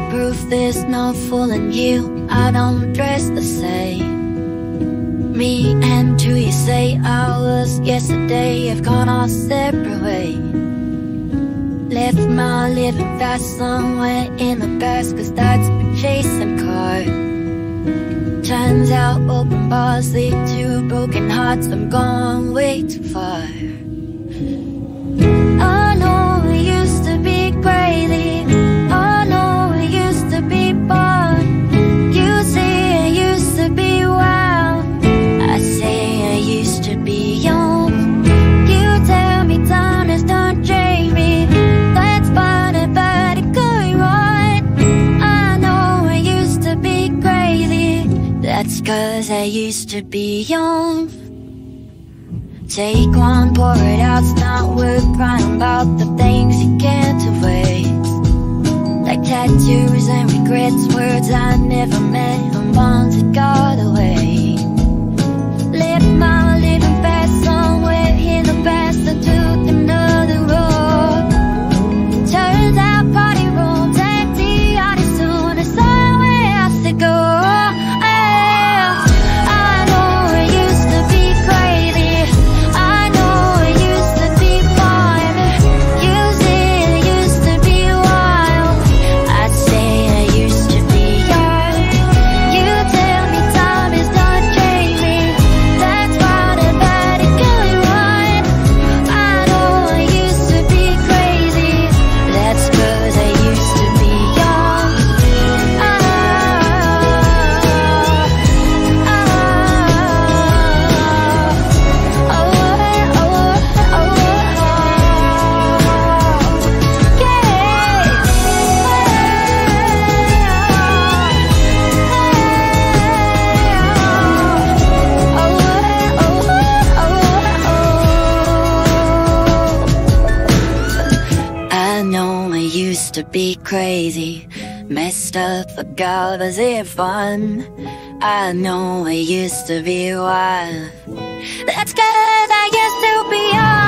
proof there's no fooling you. I don't dress the same. Me and who you say I was yesterday have gone our separate ways. Left my living fast somewhere in the past, 'cause that's been chasing cars. Turns out open bars lead to broken hearts. I'm gone way too far. I know it used to be crazy. I know it used to be fun. You say it used to be wild. I say I used to be young. You tell me time has done changed me. Let's find a better going right. I know I used to be crazy. That's 'cause I used to be young. Take one, pour it out, it's not worth crying about the things you can't erase. Like tattoos and regrets, words I never meant, and ones that got away. Left my living fast somewhere in the past, I took another road. Turns out party rooms empty out as soon as somewhere else to go. I know it used to be crazy. I know it used to be fun. You say it used to be wild. I'd say I used to be young. You tell me time has done changed me. That's why the bad is going right. I know I used to be crazy. That's 'cause I used to be young. I know I used to be crazy, messed up, forgot was it fun. I know I used to be wild. That's 'cause I used to be young.